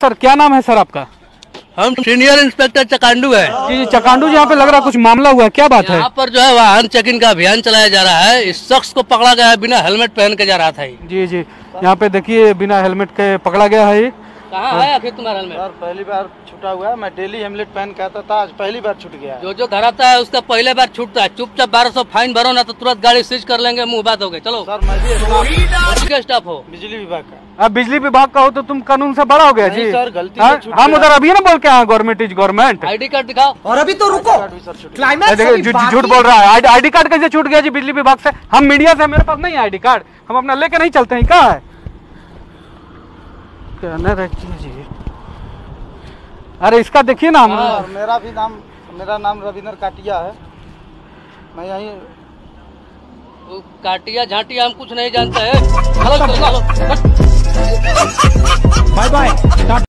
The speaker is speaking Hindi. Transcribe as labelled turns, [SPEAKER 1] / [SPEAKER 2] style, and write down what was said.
[SPEAKER 1] सर, क्या नाम है सर आपका?
[SPEAKER 2] हम सीनियर इंस्पेक्टर चकांडू है
[SPEAKER 1] जी चकांडू जी, यहाँ पे लग रहा है कुछ मामला हुआ है, क्या बात है?
[SPEAKER 2] यहाँ पर जो है वाहन चेकिंग का अभियान चलाया जा रहा है। इस शख्स को पकड़ा गया है, बिना हेलमेट पहन के जा रहा था।
[SPEAKER 1] जी जी, यहाँ पे देखिए बिना हेलमेट के पकड़ा गया है।
[SPEAKER 2] कहाँ है आखिर तुम्हारा हेलमेट?
[SPEAKER 3] सर पहली बार छूटा हुआ है, मैं डेली हेलमेट पहन के आता था, आज पहली बार छूट गया।
[SPEAKER 2] जो धराता है उसका पहले बार छूटता है। चुपचाप 1200 फाइन भरो ना तो तुरंत गाड़ी सीज कर लेंगे, मुंह बात हो गए। चलो
[SPEAKER 3] सर मैं भी
[SPEAKER 2] स्टाफ हो
[SPEAKER 3] बिजली विभाग का।
[SPEAKER 1] अब बिजली विभाग का हो तो तुम कानून से बड़ा हो गया जी।
[SPEAKER 3] सर गलती
[SPEAKER 1] हाँ?
[SPEAKER 3] से छूट
[SPEAKER 1] हम
[SPEAKER 3] गया।
[SPEAKER 1] उधर अभी ना बोल के आए government is government.
[SPEAKER 2] ID card दिखाओ।
[SPEAKER 4] और अभी तो रुको, क्लाइमैक्स
[SPEAKER 1] झूठ बोल रहा है। आईडी कार्ड कैसे छूट गया जी बिजली विभाग से? हम मीडिया से, मेरे पास नहीं है आईडी कार्ड, हम अपना लेके नहीं चलते हैं। क्या है कहना रखिए जी। अरे इसका देखिए ना।
[SPEAKER 3] और मेरा नाम रविंद्र काटिया है, मैं यही।
[SPEAKER 2] काटिया झाटिया हम कुछ नहीं जानते हैं। चलो चलो
[SPEAKER 4] बाय बाय।